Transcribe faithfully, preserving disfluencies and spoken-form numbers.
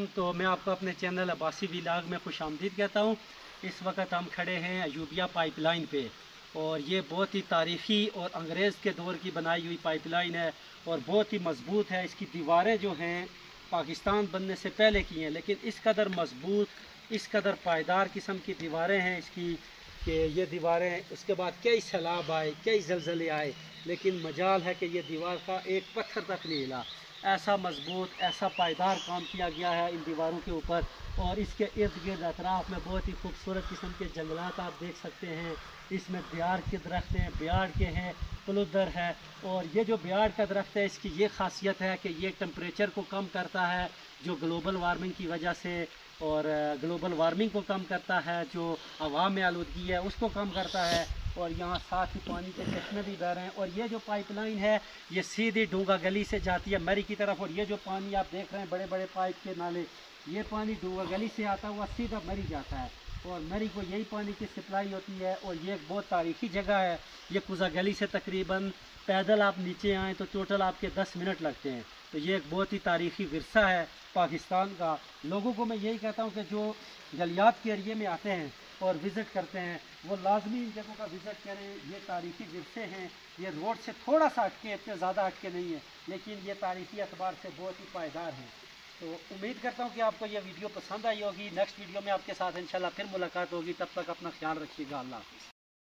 तो मैं आपको अपने चैनल अब्बासी व्लॉग में खुश आमदीद कहता हूँ। इस वक्त हम खड़े हैं अयूबिया पाइपलाइन पे और ये बहुत ही तारीख़ी और अंग्रेज़ के दौर की बनाई हुई पाइपलाइन है और बहुत ही मज़बूत है। इसकी दीवारें जो हैं पाकिस्तान बनने से पहले की हैं, लेकिन इस कदर मज़बूत, इस कदर पायदार किस्म की दीवारें हैं इसकी कि ये दीवारें उसके बाद कई सैलाब आए, कई ज़लज़ले आए, लेकिन मजाल है कि ये दीवार का एक पत्थर तक नहीं हिला। ऐसा मजबूत, ऐसा पायदार काम किया गया है इन दीवारों के ऊपर। और इसके इर्द गिर्द अतराफ़ में बहुत ही खूबसूरत किस्म के जंगलात आप देख सकते हैं। इसमें ब्याड़ के दरख्त हैं, ब्याड़ के हैं, पुलुदर है। और ये जो ब्याड़ का दरख्त है इसकी ये खासियत है कि ये टेम्परेचर को कम करता है जो ग्लोबल वार्मिंग की वजह से, और ग्लोबल वार्मिंग को कम करता है, जो हवा में आलूदगी है उसको कम करता है। और यहाँ साथ ही पानी के चश्मे भी बह रहे हैं। और ये जो पाइपलाइन है ये सीधी डूंगा गली से जाती है मरी की तरफ। और ये जो पानी आप देख रहे हैं बड़े बड़े पाइप के नाले, ये पानी डूंगा गली से आता हुआ सीधा मरी जाता है और मरी को यही पानी की सप्लाई होती है। और ये एक बहुत तारीख़ी जगह है। ये कुजा गली से तकरीबन पैदल आप नीचे आएँ तो टोटल आपके दस मिनट लगते हैं। तो ये एक बहुत ही तारीख़ी विरसा है पाकिस्तान का। लोगों को मैं यही कहता हूँ कि जो गलियात के एरिए में आते हैं और विज़िट करते हैं वो लाजमी इन जगहों का विज़िट करें। ये तारीख़ी विरसे हैं, ये रोड से थोड़ा सा हटके, इतने ज़्यादा हटके नहीं है, लेकिन ये तारीख़ी एतबार से बहुत ही पायदार हैं। तो उम्मीद करता हूँ कि आपको ये वीडियो पसंद आई होगी। नेक्स्ट वीडियो में आपके साथ इंशाल्लाह फिर मुलाकात होगी। तब तक अपना ख्याल रखिएगा। अल्लाह हाफ़िज़।